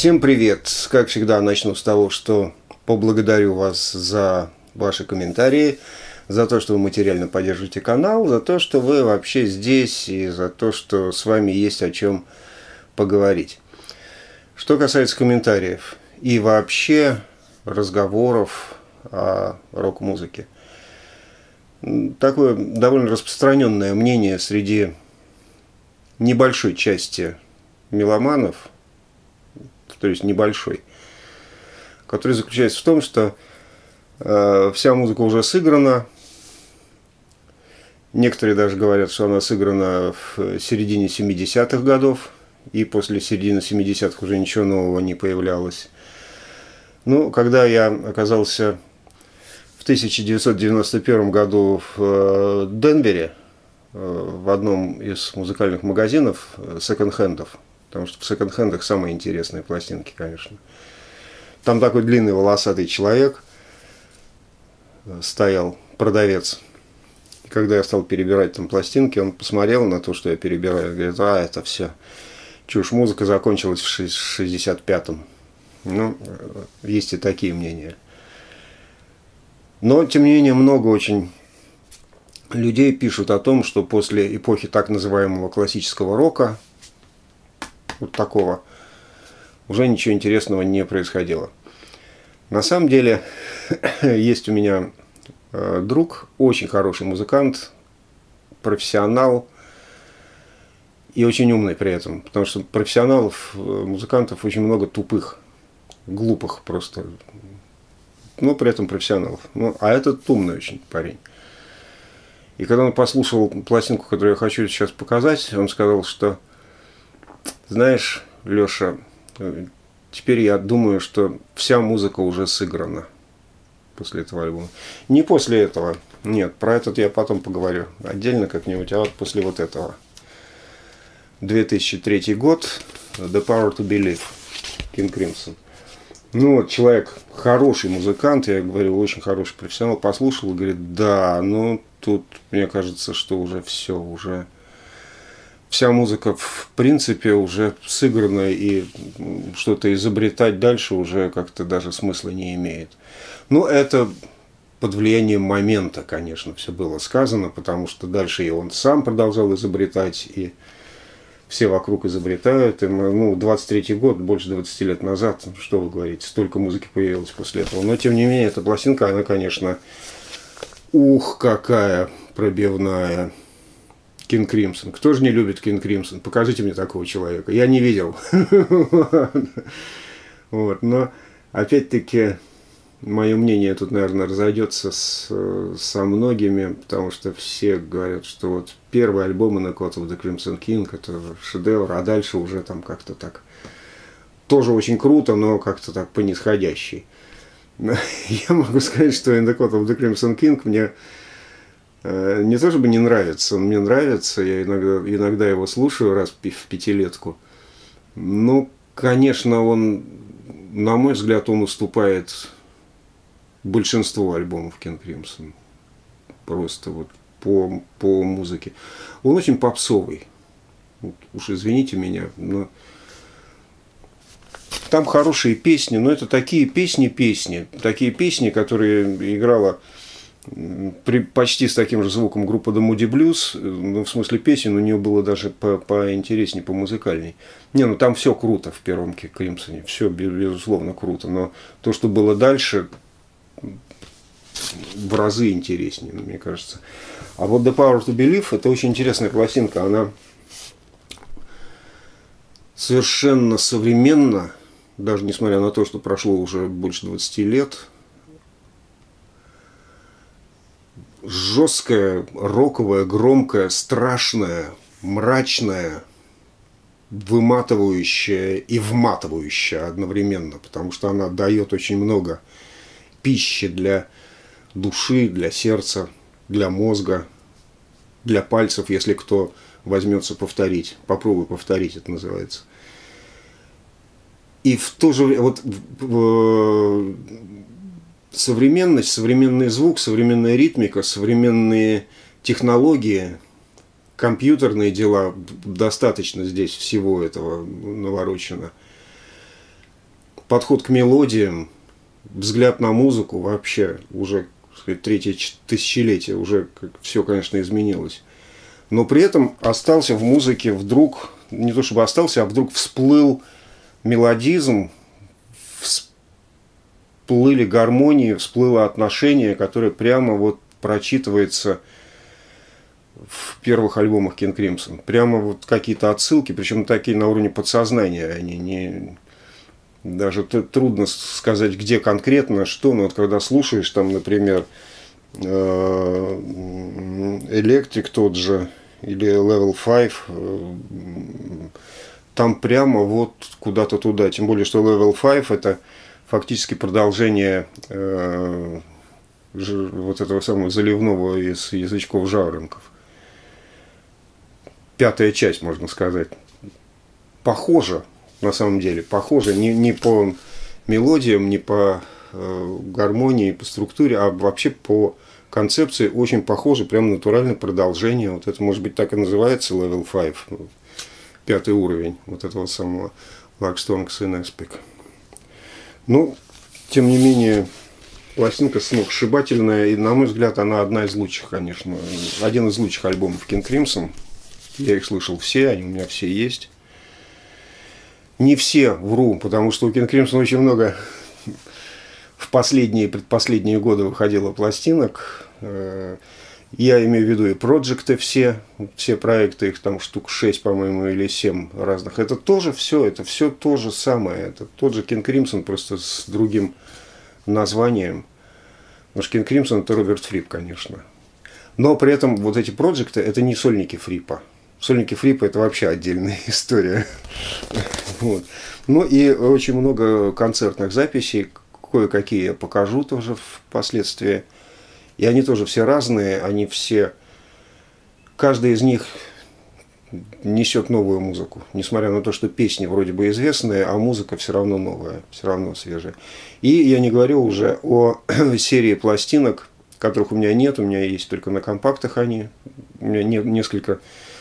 Всем привет! Как всегда, начну с того, что поблагодарю вас за ваши комментарии, за то, что вы материально поддерживаете канал, за то, что вы вообще здесь и за то, что с вами есть о чем поговорить. Что касается комментариев и вообще разговоров о рок-музыке. Такое довольно распространенное мнение среди небольшой части меломанов, то есть небольшой, который заключается в том, что вся музыка уже сыграна. Некоторые даже говорят, что она сыграна в середине 70-х годов, и после середины 70-х уже ничего нового не появлялось. Ну, когда я оказался в 1991 году в Денвере, в одном из музыкальных магазинов секонд-хендов, потому что в секонд-хендах самые интересные пластинки, конечно. Там такой длинный волосатый человек стоял, продавец. И когда я стал перебирать там пластинки, он посмотрел на то, что я перебираю, и говорит: это все чушь, музыка закончилась в 65-м. Ну, есть и такие мнения. Но, тем не менее, много очень людей пишут о том, что после эпохи так называемого классического рока, вот такого, уже ничего интересного не происходило. На самом деле, есть у меня друг, очень хороший музыкант, профессионал и очень умный при этом, потому что профессионалов, музыкантов очень много тупых, глупых просто, но при этом профессионалов. Ну, а этот умный очень парень. И когда он послушал пластинку, которую я хочу сейчас показать, он сказал, что: знаешь, Леша, теперь я думаю, что вся музыка уже сыграна после этого альбома. Не после этого, нет, про этот я потом поговорю отдельно как-нибудь, а вот после вот этого. 2003 год, The Power to Believe, King Crimson. Ну вот, человек хороший музыкант, я говорю, очень хороший профессионал, послушал и говорит: да, ну тут мне кажется, что уже все, уже вся музыка в принципе уже сыграна, и что-то изобретать дальше уже как-то даже смысла не имеет. Ну, это под влиянием момента, конечно, все было сказано, потому что дальше и он сам продолжал изобретать, и все вокруг изобретают. И, ну, 23-й год, больше 20 лет назад, что вы говорите, столько музыки появилось после этого. Но, тем не менее, эта пластинка, она, конечно, ух, какая пробивная. King Crimson. Кто же не любит King Crimson? Покажите мне такого человека. Я не видел. Вот. Но, опять-таки, мое мнение тут, наверное, разойдется со многими, потому что все говорят, что вот первый альбом Anaconda of the Crimson King — это шедевр, а дальше уже там как-то так тоже очень круто, но как-то так по нисходящей. Я могу сказать, что Anaconda of the Crimson King мне не то чтобы не нравится, он мне нравится, я иногда его слушаю раз в пятилетку. Ну, конечно, он, на мой взгляд, он уступает большинству альбомов King Crimson. Просто вот по музыке. Он очень попсовый. Вот, уж извините меня, но там хорошие песни, но это такие песни, которые играла почти с таким же звуком группа The Moody Blues, ну, в смысле песен у нее было даже поинтереснее, помузыкальней. Не, ну там все круто в первом Кримсоне, все безусловно круто, но то, что было дальше, в разы интереснее, мне кажется. А вот The Power to Believe — это очень интересная пластинка, она совершенно современна, даже несмотря на то, что прошло уже больше 20 лет. Жесткая, роковая, громкая, страшная, мрачная, выматывающая и вматывающая одновременно, потому что она дает очень много пищи для души, для сердца, для мозга, для пальцев, если кто возьмется повторить. Попробуй повторить, это называется. И в то же время вот современность, современный звук, современная ритмика, современные технологии, компьютерные дела, достаточно здесь всего этого наворочено. подход к мелодиям, взгляд на музыку вообще уже, так сказать, третье тысячелетие, уже все, конечно, изменилось. Но при этом остался в музыке вдруг, не то чтобы остался, а вдруг всплыл мелодизм, всплыли гармонии, всплыло отношение, которое прямо вот прочитывается в первых альбомах King Crimson. Прямо вот какие-то отсылки, причем такие на уровне подсознания, они не... Даже трудно сказать, где конкретно, что, но вот когда слушаешь, там, например, Electric тот же, или Level 5, там прямо вот куда-то туда. Тем более, что Level 5 это фактически продолжение вот этого самого заливного из язычков жаворонков. Пятая часть, можно сказать. Похоже, на самом деле, похоже не по мелодиям, не по гармонии, по структуре, а вообще по концепции очень похоже, прям натуральное продолжение. Вот это, может быть, так и называется Level 5, пятый уровень вот этого самого Like Storms in Aspic. Ну, тем не менее, пластинка сногсшибательная, и, на мой взгляд, она одна из лучших, конечно, один из лучших альбомов King Crimson. Я их слышал все, они у меня все есть. Не все, вру, потому что у King Crimson очень много в последние и предпоследние годы выходило пластинок. Я имею в виду и проекты все проекты, их там штук 6, по-моему, или 7 разных. Это тоже все, это все то же самое. Это тот же King Crimson, просто с другим названием. Потому что King Crimson это Роберт Фрип, конечно. Но при этом вот эти проекты это не сольники Фрипа. Сольники Фрипа это вообще отдельная история. Вот. Ну и очень много концертных записей, кое-какие я покажу тоже впоследствии. И они тоже все разные, они все, каждый из них несет новую музыку. Несмотря на то, что песни вроде бы известные, а музыка все равно новая, все равно свежая. И я не говорю уже о серии пластинок, которых у меня нет, у меня есть только на компактах они. У меня несколько...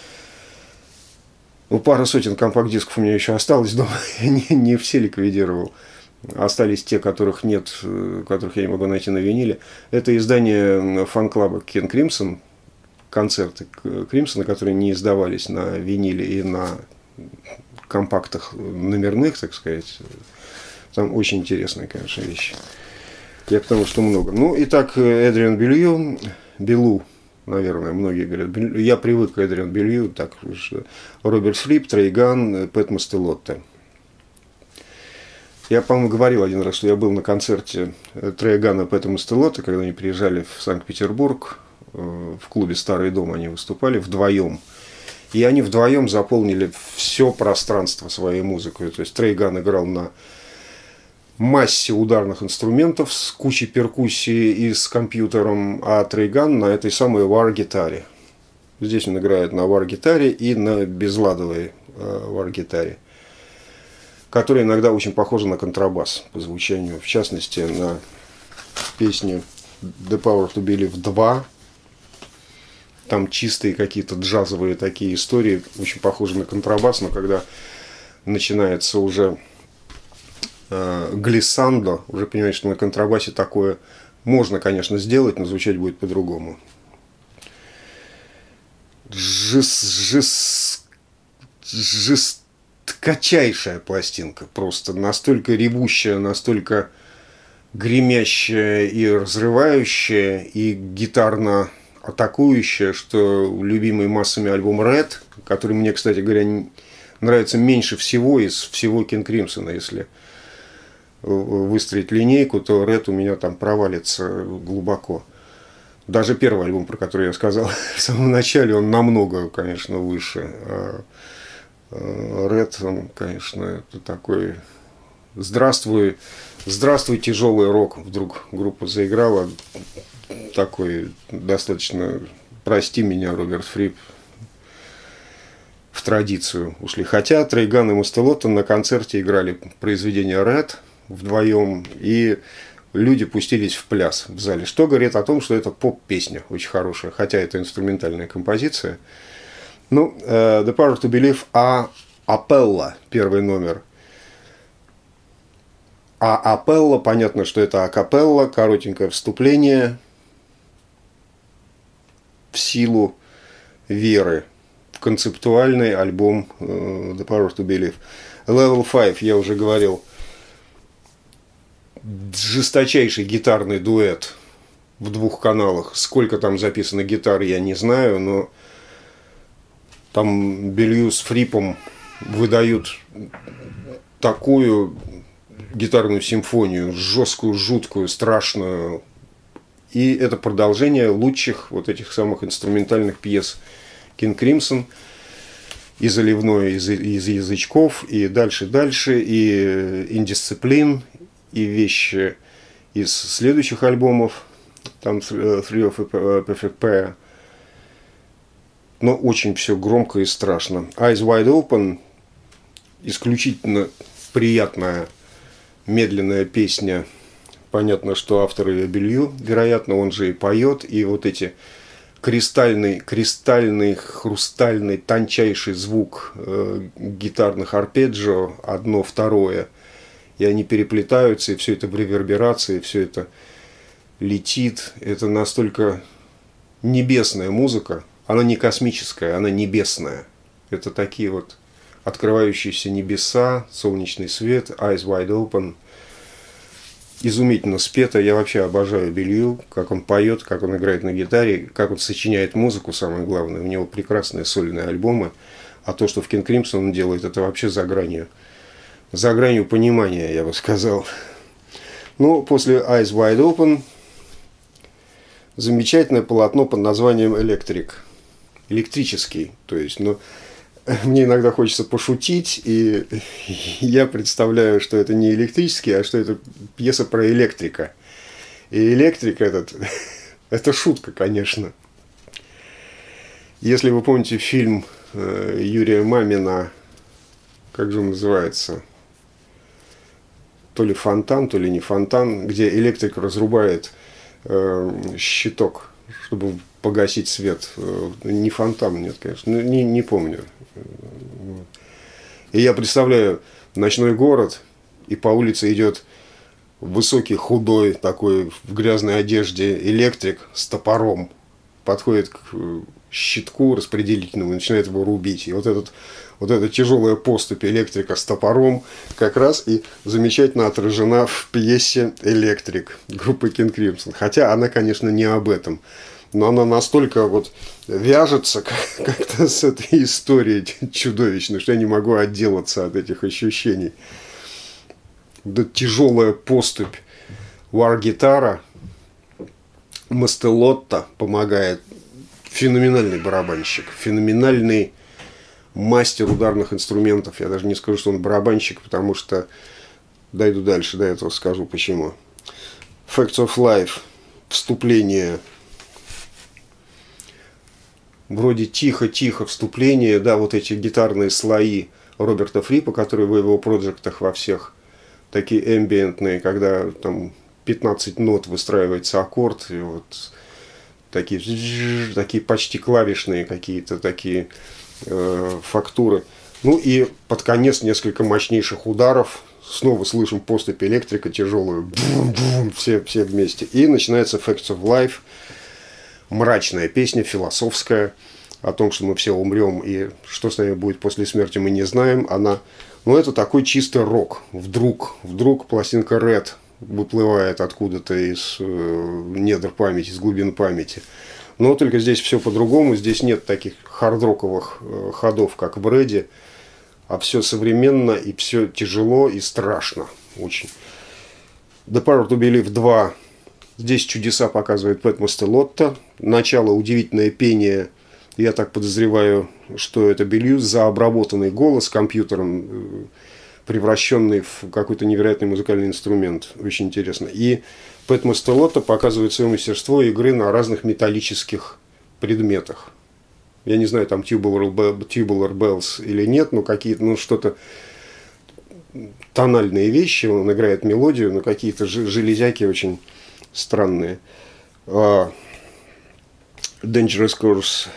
Ну, пара сотен компакт-дисков у меня еще осталось дома, не все ликвидировал. Остались те, которых нет, которых я не могу найти на виниле. Это издание фан-клаба King Crimson, концерты Кримсона, которые не издавались на виниле и на компактах номерных, так сказать. Там очень интересные, конечно, вещи. Я потому что много. Ну, и так, Эдриан Белю, наверное, многие говорят. Я привык к Эдриан Белю, так что Роберт Фрип, Трей Ганн, Пэт Мастелотте. Я, по-моему, говорил один раз, что я был на концерте Трея Ганна и Пэта Мастелотте, когда они приезжали в Санкт-Петербург, в клубе «Старый дом» они выступали вдвоем. И они вдвоем заполнили все пространство своей музыкой. То есть Трей Ганн играл на массе ударных инструментов с кучей перкуссии и с компьютером, а Трей Ганн на этой самой вар-гитаре. Здесь он играет на вар-гитаре и на безладовой вар-гитаре, которая иногда очень похожа на контрабас по звучанию. В частности, на песне The Power to Believe 2. Там чистые какие-то джазовые такие истории, очень похожи на контрабас, но когда начинается уже глиссандо, уже понимаешь, что на контрабасе такое можно, конечно, сделать, но звучать будет по-другому. Жесткочайшая пластинка, просто настолько ревущая, настолько гремящая и разрывающая, и гитарно атакующая, что любимый массами альбом Red, который мне, кстати говоря, нравится меньше всего из всего King Crimson, если выстроить линейку, то Red у меня там провалится глубоко. Даже первый альбом, про который я сказал в самом начале, он намного, конечно, выше. А Red, он, конечно, это такой... Здравствуй, тяжелый рок. Вдруг группа заиграла. Такой достаточно, прости меня, Роберт Фрип, в традицию ушли. Хотя Трей Ганн и Мастелотте на концерте играли произведение Red вдвоем, и люди пустились в пляс в зале. Что говорит о том, что это поп-песня очень хорошая, хотя это инструментальная композиция. Ну, The Power to Believe, Апелла, первый номер. А апелла, понятно, что это акапелла, коротенькое вступление в силу веры. Концептуальный альбом The Power to Believe. Level 5, я уже говорил, жесточайший гитарный дуэт в 2 каналах. Сколько там записано гитар, я не знаю, но там Белью с Фрипом выдают такую гитарную симфонию, жесткую, жуткую, страшную. И это продолжение лучших вот этих самых инструментальных пьес King Crimson, и заливной из язычков, и дальше, и Indiscipline, и вещи из следующих альбомов, там Three of a Perfect Pair. Но очень все громко и страшно. Eyes Wide Open исключительно приятная, медленная песня. Понятно, что автор ее Белью, вероятно, он же и поет. И вот эти кристальный, хрустальный, тончайший звук гитарных арпеджио, одно, второе, и они переплетаются, и все это в реверберации, все это летит. Это настолько небесная музыка. Она не космическая, она небесная. Это такие вот открывающиеся небеса, солнечный свет, Eyes Wide Open. Изумительно спето. Я вообще обожаю Белью, как он поет, как он играет на гитаре, как он сочиняет музыку, самое главное. У него прекрасные сольные альбомы. А то, что в King Crimson он делает, это вообще за гранью понимания, я бы сказал. Ну, после Eyes Wide Open замечательное полотно под названием Electric. Электрический. То есть, ну, мне иногда хочется пошутить, и я представляю, что это не электрический, а что это пьеса про электрика. И электрик этот, это шутка, конечно. Если вы помните фильм Юрия Мамина, как же он называется, то ли фонтан, то ли не фонтан, где электрик разрубает щиток, чтобы погасить свет. Не фонтан, нет, конечно, не помню. И я представляю ночной город, и по улице идет высокий, худой, такой в грязной одежде электрик с топором, подходит к щитку распределительному и начинает его рубить. И вот эта тяжелая поступь электрика с топором как раз и замечательно отражена в пьесе «Электрик» группы King Crimson. Хотя она, конечно, не об этом. Но она настолько вот вяжется как-то с этой историей чудовищной, что я не могу отделаться от этих ощущений. Да, тяжелая поступь вар-гитара, Мастелотто помогает. Феноменальный барабанщик, феноменальный мастер ударных инструментов. Я даже не скажу, что он барабанщик, потому что дойду дальше, до этого скажу почему. Facts of Life, вступление. Вроде тихо-тихо вступление, да, вот эти гитарные слои Роберта Фрипа, которые в его проектах во всех, такие эмбиентные, когда там 15 нот выстраивается аккорд, и вот такие почти клавишные какие-то такие фактуры. Ну и под конец несколько мощнейших ударов. Снова слышим поступь электрика тяжелую. Бум-бум, все вместе. И начинается Facts of Life. Мрачная песня, философская, о том, что мы все умрем, и что с нами будет после смерти, мы не знаем. Это такой чистый рок. Вдруг пластинка Red выплывает откуда-то из недр памяти, из глубин памяти. Но только здесь все по-другому. Здесь нет таких хард-роковых ходов, как в Рэде, а все современно, и все тяжело и страшно очень. The Power to Believe 2. Здесь чудеса показывает Пэт Мастелотто. Начало удивительное пение. Я так подозреваю, что это Белью за обработанный голос компьютером, превращенный в какой-то невероятный музыкальный инструмент. Очень интересно. И Пэт Мастелотто показывает свое мастерство игры на разных металлических предметах. Я не знаю, там tubular bells или нет, но какие-то, что-то тональные вещи. Он играет мелодию, но какие-то железяки очень странные. Dangerous Course.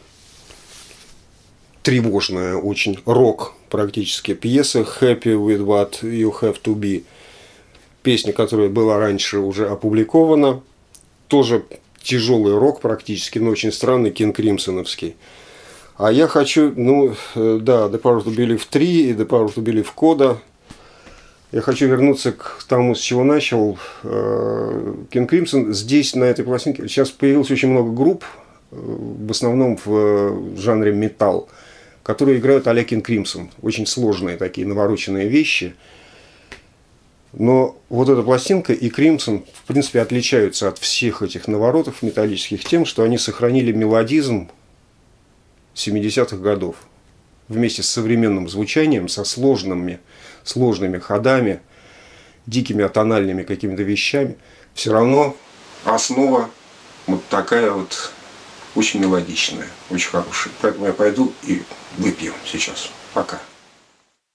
Тревожная очень. Рок практически. Пьеса Happy with what you have to be. песня, которая была раньше уже опубликована. Тоже тяжелый рок практически, но очень странный, Кинг Кримсоновский. А я хочу, ну, да, The Power to Believe 3 и The Power to Believe Coda. Я хочу вернуться к тому, с чего начал Кинг Кримсон. Здесь, на этой пластинке, сейчас появилось очень много групп, в основном в жанре металл, которые играют а-ля Кинг Кримсон. Очень сложные такие навороченные вещи. Но вот эта пластинка и Кримсон, в принципе, отличаются от всех этих наворотов металлических тем, что они сохранили мелодизм 70-х годов. Вместе с современным звучанием, со сложными ходами, дикими атональными какими-то вещами. Все равно основа вот такая вот, очень мелодичная, очень хорошая. Поэтому я пойду и выпью сейчас. Пока.